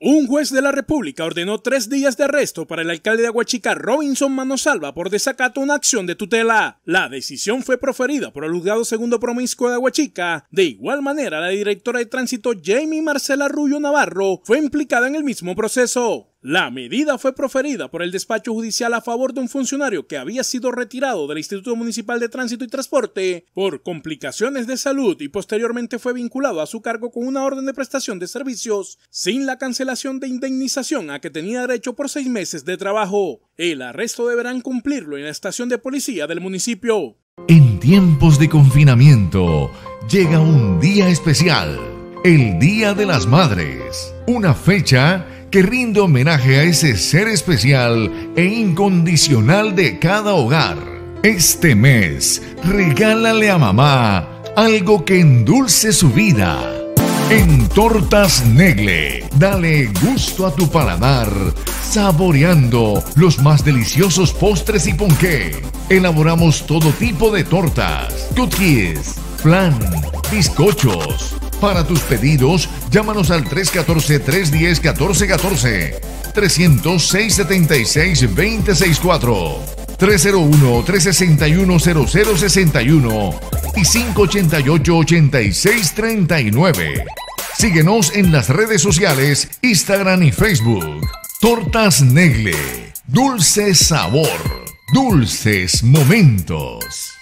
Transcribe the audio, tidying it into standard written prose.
Un juez de la República ordenó 3 días de arresto para el alcalde de Aguachica, Robinson Manosalva, por desacato a una acción de tutela. La decisión fue proferida por el Juzgado Segundo Promiscuo de Aguachica. De igual manera, la directora de tránsito Jamie Marcela Rullo Navarro fue implicada en el mismo proceso. La medida fue proferida por el despacho judicial a favor de un funcionario que había sido retirado del Instituto Municipal de Tránsito y Transporte por complicaciones de salud y posteriormente fue vinculado a su cargo con una orden de prestación de servicios sin la cancelación de indemnización a que tenía derecho por 6 meses de trabajo. El arresto deberán cumplirlo en la estación de policía del municipio. En tiempos de confinamiento llega un día especial, el Día de las Madres, una fecha que rinde homenaje a ese ser especial e incondicional de cada hogar. Este mes, regálale a mamá algo que endulce su vida. En Tortas Negle, dale gusto a tu paladar, saboreando los más deliciosos postres y ponqué. Elaboramos todo tipo de tortas, cookies, flan, bizcochos. Para tus pedidos, llámanos al 314-310-1414, 300-676-264, 301-361-0061 y 588-8639. Síguenos en las redes sociales, Instagram y Facebook. Tortas Negle, dulce sabor, dulces momentos.